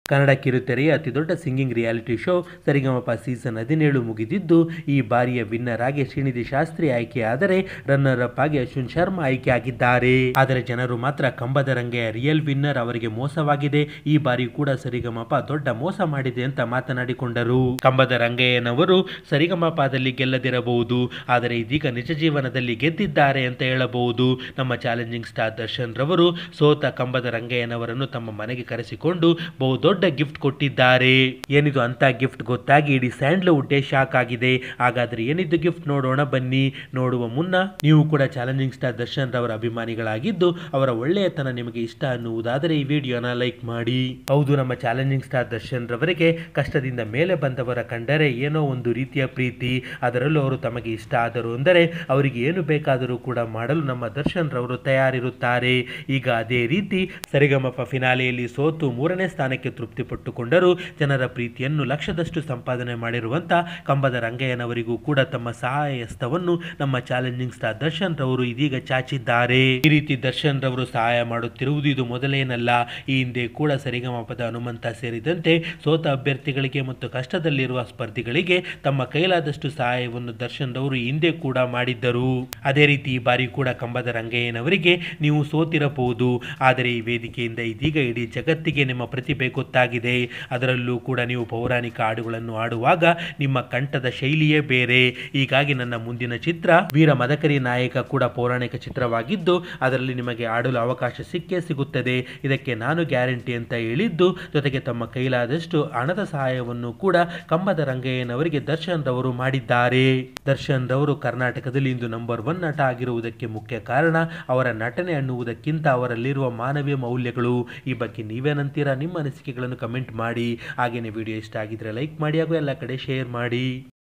ಕನ್ನಡ ಕಿರುತೆರೆಯ ಅತಿದೊಡ್ಡ singing reality show Sarigamapa season 17 ಮುಗಿದಿದ್ದು, ಈ ಬಾರಿಯ ವಿನ್ನರ್ ಆಗಿ ಶ್ರೀನಿಧಿ ಶಾಸ್ತ್ರಿ ಆಯ್ಕೆಯಾದರೆ ರನ್ನರ್ ಅಪ್ ಆಗಿ ಅಶ್ವಿನ್ ಶರ್ಮಾ ಆಯ್ಕೆಯಾಗಿದ್ದಾರೆ. ಆದರೆ ಜನರು ಮಾತ್ರ ಕಂಬದ ರಂಗೆಯ ರಿಯಲ್ ವಿನ್ನರ್ ಅವರಿಗೆ ಮೋಸವಾಗಿದೆ, ಈ ಬಾರಿ ಕೂಡ ಸರಿಗಮಪ ದೊಡ್ಡ ಮೋಸ ಮಾಡಿದೆ ಅಂತ ಮಾತನಾಡಿಕೊಂಡರು. ಕಂಬದ ರಂಗಯ್ಯನವರು ಸರಿಗಮಪದಲ್ಲಿ ಗೆಲ್ಲದಿರಬಹುದು, ಆದರೆ ಇದೀಗ ನಿಜ ಜೀವನದಲ್ಲಿ ಗೆದ್ದಿದ್ದಾರೆ ಅಂತ ಹೇಳಬಹುದು. ನಮ್ಮ ಚಾಲೆಂಜಿಂಗ್ ಸ್ಟಾರ್ ದರ್ಶನ್ ರವರು ಸೋತ ಕಂಬದ ರಂಗಯ್ಯನವರನ್ನು ತಮ್ಮ ಮನೆಗೆ ಕರೆಸಿಕೊಂಡು ಬಹುದೊಡ್ಡ ಗಿಫ್ಟ್ ಕೊಟ್ಟಿದ್ದಾರೆ. ಏನಿದು ಅಂತ ಗಿಫ್ಟ್ ಗೊತ್ತಾಗಿ ಇಡೀ ಸ್ಯಾಂಡಲ್ವುಡ್ ಶಾಕ್ ಆಗಿದೆ. ಹಾಗಾದ್ರೆ ಏನಿದ್ದು ಗಿಫ್ಟ್ ನೋಡೋಣ ಬನ್ನಿ. ನೋಡುವ ಮುನ್ನ ನೀವು ಕೂಡ ಚಾಲೆಂಜಿಂಗ್ ಸ್ಟಾರ್ ದರ್ಶನ್ ರವರ ಅಭಿಮಾನಿಗಳಾಗಿದ್ದು ಅವರ ಒಳ್ಳೆಯತನ ನಿಮಗೆ ಇಷ್ಟ ಅನ್ನುವುದಾದರೆ ಈ ವಿಡಿಯೋನ ಲೈಕ್ ಮಾಡಿ. ಹೌದು, ನಮ್ಮ ಚಾಲೆಂಜಿಂಗ್ ಸ್ಟಾರ್ ದರ್ಶನ್ ರವರಿಗೆ ಕಷ್ಟದಿಂದ ಮೇಲೆ ಬಂದವರ ಕಂಡರೆ ಏನೋ ಒಂದು ರೀತಿಯ ಪ್ರೀತಿ. ಅದರಲ್ಲೂ ಅವರು ತಮಗೆ ಇಷ್ಟ ಆದರು ಅಂದರೆ ಅವರಿಗೆ ಏನು ಬೇಕಾದರೂ ಕೂಡ ಮಾಡಲು ನಮ್ಮ ದರ್ಶನ್ ರವರು ತಯಾರಿರುತ್ತಾರೆ. ಈಗ ಅದೇ ರೀತಿ ಸರಿಗಮಪ ಫಿನಾಲೆಯಲ್ಲಿ ಸೋತು 3ನೇ ಸ್ಥಾನಕ್ಕೆ ತೃಪ್ತಿಪಟ್ಟುಕೊಂಡರು. ಜನರ ಪ್ರೀತಿಯನ್ನು ಲಕ್ಷದಷ್ಟು ಸಂಪಾದನೆ ಮಾಡಿರುವಂತ ಕಂಬದ ರಂಗಯ್ಯನವರಿಗೂ ಕೂಡ ತಮ್ಮ ಸಹಾಯ ಹಸ್ತವನ್ನು ನಮ್ಮ ಚಾಲೆಂಜಿಂಗ್ ಸ್ಟಾರ್ ದರ್ಶನ್ ರವರು ಇದೀಗ ಚಾಚಿದ್ದಾರೆ. ಈ ರೀತಿ ದರ್ಶನ್ ರವರು ಸಹಾಯ ಮಾಡುತ್ತಿರುವುದು ಇದು ಮೊದಲೇನಲ್ಲ. ಈ ಹಿಂದೆ ಕೂಡ ಸರಿಗಮಪದ ಹನುಮಂತ ಸೇರಿದಂತೆ ಸೋತ ಅಭ್ಯರ್ಥಿಗಳಿಗೆ ಮತ್ತು ಕಷ್ಟದಲ್ಲಿರುವ ಸ್ಪರ್ಧಿಗಳಿಗೆ ತಮ್ಮ ಕೈಲಾದಷ್ಟು ಸಹಾಯವನ್ನು ದರ್ಶನ್ ರವರು ಹಿಂದೆ ಕೂಡ ಮಾಡಿದ್ದರು. ಅದೇ ರೀತಿ ಈ ಬಾರಿ ಕೂಡ ಕಂಬದ ರಂಗಯ್ಯನವರಿಗೆ ನೀವು ಸೋತಿರಬಹುದು, ಆದರೆ ಈ ವೇದಿಕೆಯಿಂದ ಇದೀಗ ಇಡೀ ಜಗತ್ತಿಗೆ ನಿಮ್ಮ ಪ್ರತಿಭೆ ಗೊತ್ತಾಗಿದೆ. ಅದರಲ್ಲೂ ಕೂಡ ನೀವು ಪೌರಾಣಿಕ ಹಾಡುಗಳನ್ನು ಹಾಡುವಾಗ ನಿಮ್ಮ ಕಂಠದ ಶೈಲಿಯೇ ಬೇರೆ. ಹೀಗಾಗಿ ನನ್ನ ಮುಂದಿನ ಚಿತ್ರ ವೀರ ಮದಕರಿ ನಾಯಕ ಕೂಡ ಪೌರಾಣಿಕ ಚಿತ್ರವಾಗಿದ್ದು ಅದರಲ್ಲಿ ನಿಮಗೆ ಆಡಲು ಅವಕಾಶ ಸಿಕ್ಕೇ ಸಿಗುತ್ತದೆ, ಇದಕ್ಕೆ ನಾನು ಗ್ಯಾರಂಟಿ ಅಂತ ಹೇಳಿದ್ದು. ಜೊತೆಗೆ ತಮ್ಮ ಕೈಲಾದಷ್ಟು ಹಣದ ಸಹಾಯವನ್ನು ಕೂಡ ಕಂಬದ ರಂಗಯ್ಯನವರಿಗೆ ದರ್ಶನ್ ರವರು ಮಾಡಿದ್ದಾರೆ. ದರ್ಶನ್ ರವರು ಕರ್ನಾಟಕದಲ್ಲಿ ಇಂದು ನಂಬರ್ 1 ನಟ ಆಗಿರುವುದಕ್ಕೆ ಮುಖ್ಯ ಕಾರಣ ಅವರ ನಟನೆ ಅನ್ನುವುದಕ್ಕಿಂತ ಅವರಲ್ಲಿರುವ ಮಾನವೀಯ ಮೌಲ್ಯಗಳು. ಈ ಬಗ್ಗೆ ನೀವೇನಂತೀರಾ? ನಿಮ್ಮ ಅನಿಸಿಕೆಗಳನ್ನು ಕಮೆಂಟ್ ಮಾಡಿ. ಹಾಗೇನೇ ವಿಡಿಯೋ ಇಷ್ಟ ಆಗಿದ್ರೆ ಲೈಕ್ ಮಾಡಿ ಹಾಗೂ ಎಲ್ಲ ಕಡೆ ಶೇರ್ ಮಾಡಿ.